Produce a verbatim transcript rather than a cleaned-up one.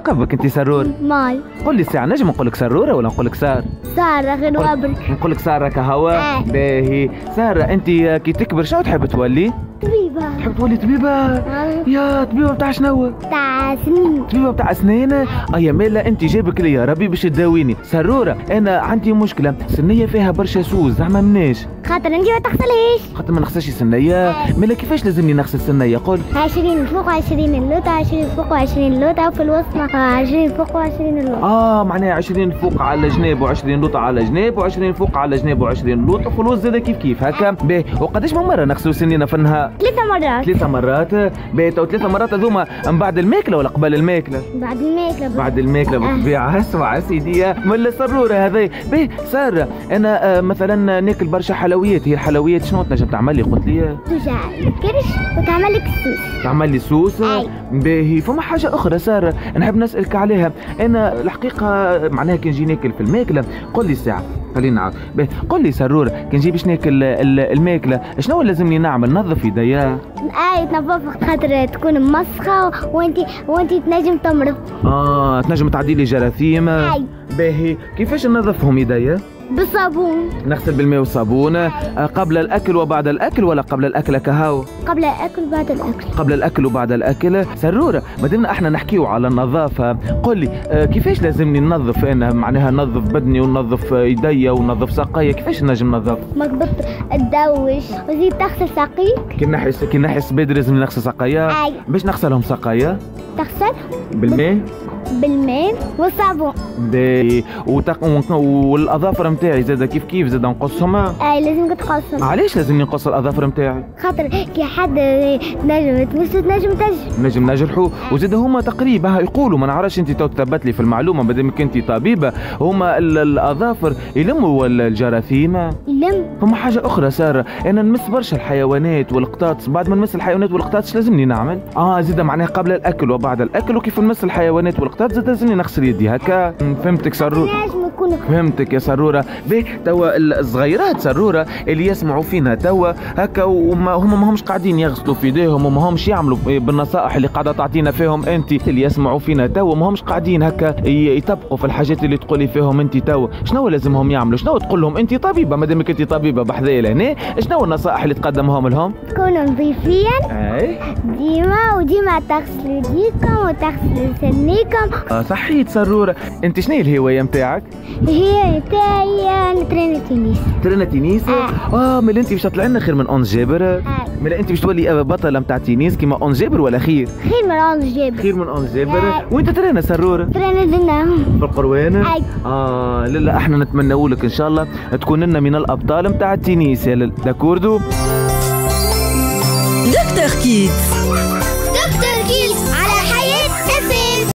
لقبك انت سرور؟ ماي. قول لي ساعة نجم نقول لك سرورة ولا نقول لك سار؟ سارة غير وابرك. نقول لك سارة كهوا؟ آه. باهي، سارة انت كي تكبر شنو تحب تولي؟ طبيبة. تحب تولي طبيبة؟ آه. يا طبيبة بتاع شنو؟ بتاع سنين. طبيبة بتاع اسنان؟ اه يا مالا انت جابك لي يا ربي باش تداويني، سرورة انا عندي مشكلة، سنية فيها برشا سوس زعما مناش. خاطر انت ما تغسليش. خاطر ما نغسلش سنية؟ مالا كيفاش لازمني نغسل سنية قول؟ عشرين فوق وعشرين اللوطة، عشرين فوق وعشرين اللوطة، وفي الوسط عشرين فوق وعشرين اللوطة. اه معناها عشرين فوق على جناب وعشرين لوطة على جناب وعشرين فوق على جناب وعشرين لوطة، وفي الوسط زاد كيف كيف هكا. باهي، وقداش من مرة نغسلوا سنينا في النهار؟ ثلاثة مرات. ثلاثة مرات؟ باهي تو ثلاثة مرات هذوما من بعد الماكلة ولا قبل الماكلة؟ بعد الماكلة. بعد الماكلة بالطبيعة. اسمع سيدي من السرورة هذي. باهي سارة أنا آه مثلا ناكل برشا حلويات، هي الحلويات شنو تنجم تعمل لي قلت لي؟ ترجع الكرش وتعمل لك السوس. تعمل لي سوس؟ أي. باهي فما حاجة أخرى سارة نحب نسألك عليها، أنا الحقيقة معناها كي نجي ناكل في الماكلة قل لي ساعة خلينا نعاود. باهي قل لي سرورة كي نجي باش ناكل الماكلة شنو لازمني نعمل؟ نظف يديا؟ اي تنظفك خاطر تكون مسخة وانت وانت تنجم تمرض. اه تنجم تعدي لي جراثيم. اي. باهي كيفاش ننظفهم يديا؟ بالصابون. نغسل بالماء والصابون قبل الاكل وبعد الاكل ولا قبل الاكل كهو؟ قبل الاكل وبعد الاكل. قبل الاكل وبعد الاكل. سرورة مادامنا احنا نحكيو على النظافه قل لي كيفاش لازمني ننظف انا معناها ننظف بدني وننظف يديا وننظف ساقيا كيفاش نجم ننظف؟ مقبط تدوش وزيد تغسل ساقيك. كي نحس كي نحس بدري لازم نغسل ساقيا؟ اي. باش نغسلهم ساقيا؟ تغسل بالماء؟ بالماء والصابون. باهي وتق... والاظافر نتاعي زاد كيف كيف زاد نقصهم؟ اي لازم تقصهم. علاش لازمني نقص الاظافر نتاعي؟ خاطر كي حد نجم تمسو تنجم تجرح. نجم نجرحوا وزاد هما تقريبا يقولوا ما نعرفش انت تو تثبت لي في المعلومه مادامك انت طبيبه هما الاظافر يلموا الجراثيم؟ يلم. فما حاجه اخرى ساره انا نمس برشا الحيوانات والقطاط بعد ما نمس الحيوانات والقطاط ايش لازمني نعمل؟ اه زاد معناها قبل الاكل وبعد الاكل وكيف نمس الحيوانات والقطاط زاد لازمني نغسل يدي هكا. فهمتك سرورة؟ فهمتك يا سرورة. باهي توا الصغيرات سرورة اللي يسمعوا فينا توا هكا وما هم ما همش قاعدين يغسلوا في ايديهم وما همش يعملوا بالنصائح اللي قاعده تعطينا فيهم انت اللي يسمعوا فينا توا ما همش قاعدين هكا يطبقوا في الحاجات اللي تقولي فيهم انت توا شنو لازمهم يعملوا؟ شنو تقول لهم انت طبيبه مادامك انت طبيبه بحذايا لهنا شنو النصائح اللي تقدمهم لهم؟ تكونوا نظيفين. اي ديما وديما تغسلوا يديكم وتغسلوا سنيكم. اه صحيت سرورة. انت شنو الهوايه نتاعك؟ هي نتاعي نترينا تنس. ترينا تنس؟ اه, آه ملي انت باش تطلع لنا خير من اونس جابر؟ اه ملي انت باش تولي بطله نتاع تنس كيما اونس جابر ولا خير؟ خير من اونس جابر. خير من اونس جابر. وانت ترينا سرورة؟ ترينا لنا في القروان؟ اي. اه لا احنا نتمنوا لك ان شاء الله تكون لنا من الابطال نتاع التنس يا داكوردو. دكتور كيدز. دكتور كيدز